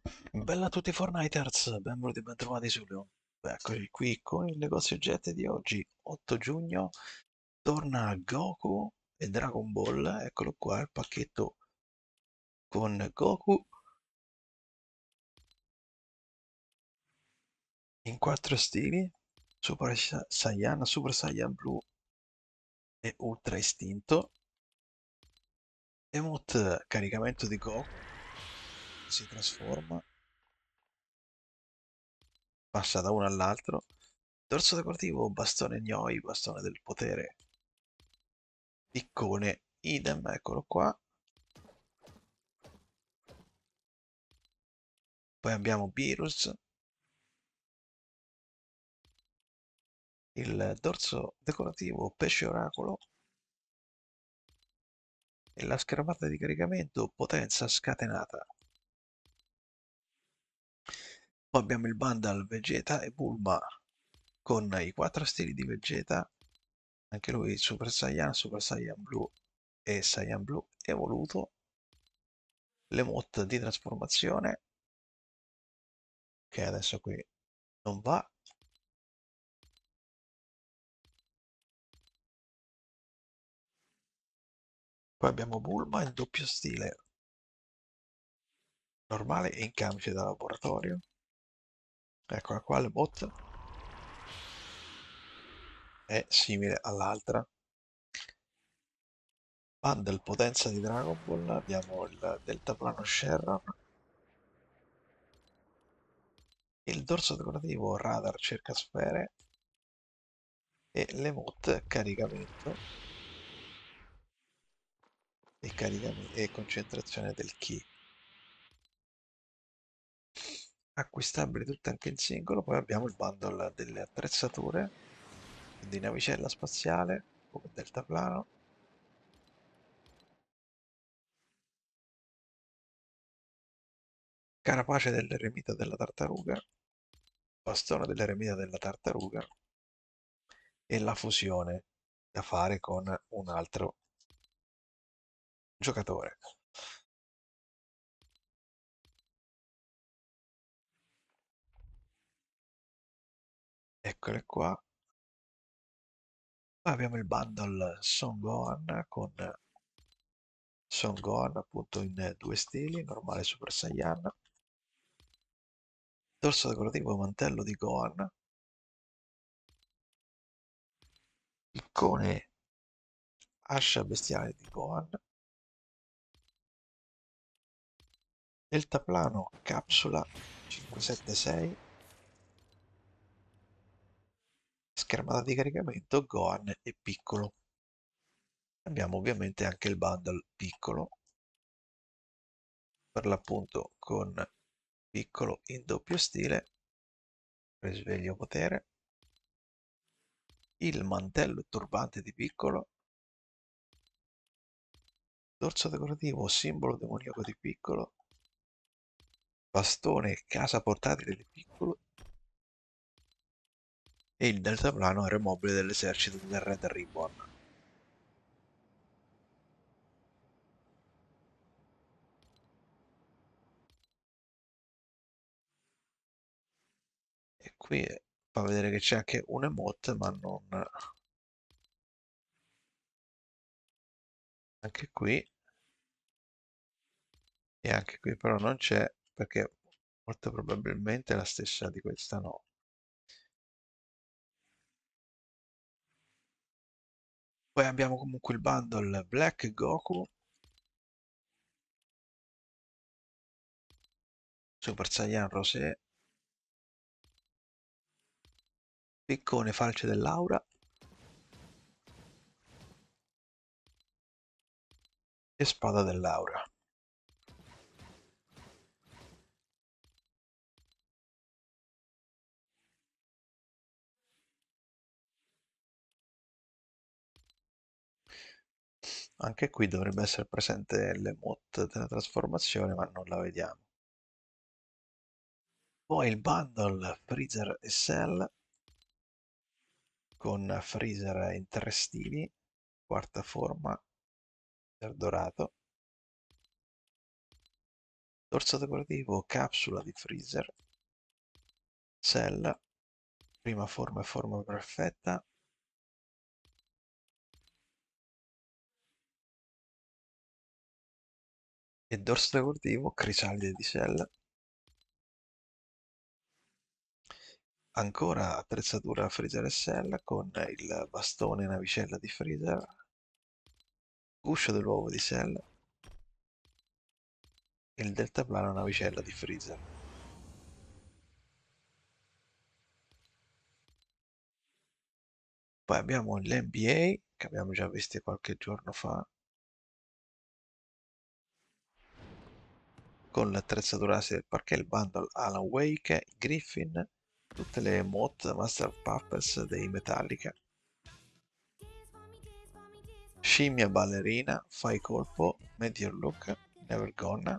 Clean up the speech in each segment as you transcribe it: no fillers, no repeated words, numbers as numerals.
Bella a tutti Fortniters, benvenuti e bentrovati su Leon. Eccoci qui con il negozio oggetti di oggi, 8 giugno, torna Goku e Dragon Ball, eccolo qua il pacchetto con Goku in 4 stili, Saiyan, Super Saiyan Blu e Ultra Istinto, emote caricamento di Goku, si trasforma, passa da uno all'altro, dorso decorativo, bastone Gnoi, bastone del potere, piccone, idem, eccolo qua. Poi abbiamo Beerus, il dorso decorativo pesce oracolo e la schermata di caricamento potenza scatenata. Poi abbiamo il bundle Vegeta e Bulma con i 4 stili di Vegeta, anche lui Super Saiyan Blu e Saiyan Blu evoluto, l'emote di trasformazione che adesso qui non va. Poi abbiamo Bulma in doppio stile normale e in camice da laboratorio. Eccola qua, l'emote è simile all'altra. Bundle potenza di Dragon Ball, abbiamo il deltaplano Sherron, il dorso decorativo radar cercasfere e l'emote caricamento e concentrazione del Ki. Acquistabili tutte anche in singolo, poi abbiamo il bundle delle attrezzature, quindi navicella spaziale come deltaplano, carapace dell'eremita della tartaruga, bastone dell'eremita della tartaruga e la fusione da fare con un altro giocatore. Eccole qua. Poi abbiamo il bundle Son Gohan con Son Gohan appunto in due stili, normale Super Saiyan, dorso decorativo mantello di Gohan, piccone ascia bestiale di Gohan, deltaplano capsula 576, schermata di caricamento Gohan e piccolo. Abbiamo ovviamente anche il bundle piccolo, per l'appunto con piccolo in doppio stile, risveglio potere, il mantello e turbante di piccolo, dorso decorativo simbolo demoniaco di piccolo, bastone casa portatile di piccolo e il deltaplano aeromobile dell'esercito del Red Ribbon. E qui fa vedere che c'è anche un emote, ma non... Anche qui, e anche qui però non c'è, perché molto probabilmente la stessa di questa no. Poi abbiamo comunque il bundle Black Goku, Super Saiyan Rosé, Piccone Falce dell'Aura e Spada dell'Aura. Anche qui dovrebbe essere presente l'emote della trasformazione, ma non la vediamo. Poi il bundle Freezer e Cell con Freezer in tre stili, quarta forma, dorato, Dorso decorativo, capsula di freezer, cell, prima forma e forma perfetta, e dorso decorativo, crisalide di cell. Ancora attrezzatura freezer SL con il bastone navicella di freezer, guscio dell'uovo di Cell e il deltaplano navicella di freezer. Poi abbiamo l'NBA che abbiamo già visto qualche giorno fa con l'attrezzatura del parquet, il bundle Alan Wake, Griffin, tutte le mod Master Puppets dei Metallica, scimmia ballerina, fai colpo, Meteor Look, Never Gonna,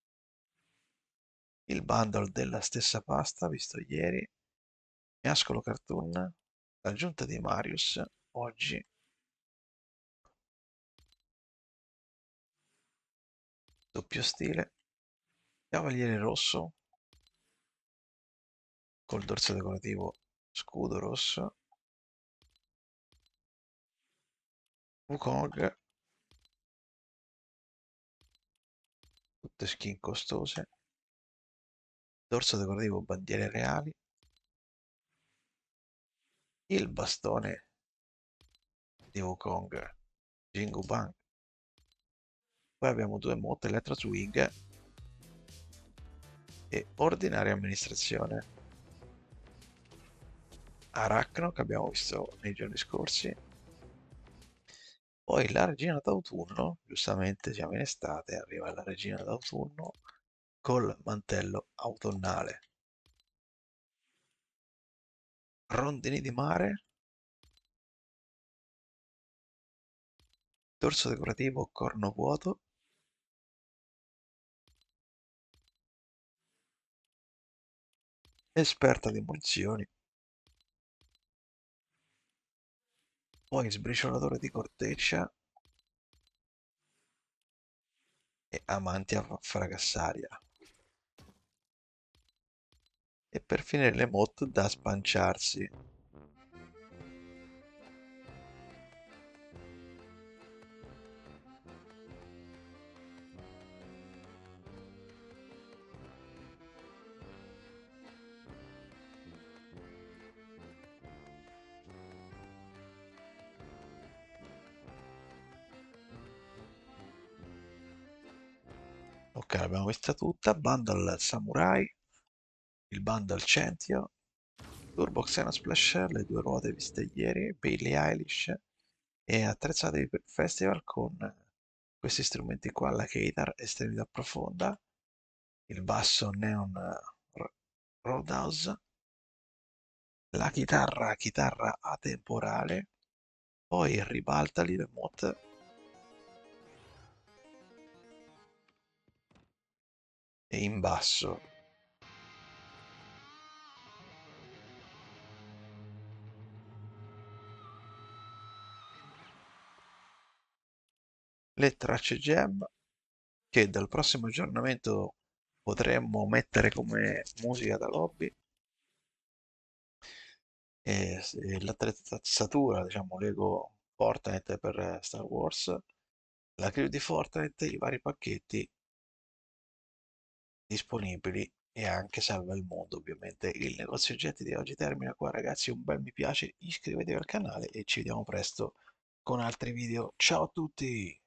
il bundle della stessa pasta visto ieri, Miascolo Cartoon, l'aggiunta di Marius, oggi, doppio stile, Cavaliere Rosso, col dorso decorativo scudo rosso, Wukong, tutte skin costose, dorso decorativo bandiere reali, il bastone di Wukong, Jingu Bang. Poi abbiamo due mod Electro Swing e ordinaria amministrazione. Arachno che abbiamo visto nei giorni scorsi. Poi la regina d'autunno, giustamente siamo in estate, arriva la regina d'autunno col mantello autunnale. Rondini di mare, dorso decorativo corno vuoto, esperta di munizioni, poi sbriciolatore di corteccia e amanti a fragassaria. E per finire le mod da spanciarsi. Ok, l'abbiamo vista tutta. Bundle Samurai, il bundle Centio, Turbo Xeno Splash, le due ruote viste ieri, Billie Eilish e attrezzati per il festival con questi strumenti qua, la Keitar Estremità Profonda, il basso Neon Roadhouse, la chitarra atemporale, poi ribaltali le mod e in basso le tracce gem che dal prossimo aggiornamento potremmo mettere come musica da lobby e l'attrezzatura, diciamo, Lego Fortnite per Star Wars, la crew di Fortnite, i vari pacchetti disponibili e anche salva il mondo, ovviamente. Il negozio oggetti di oggi termina qua, ragazzi. Un bel mi piace, iscrivetevi al canale e ci vediamo presto con altri video. Ciao a tutti!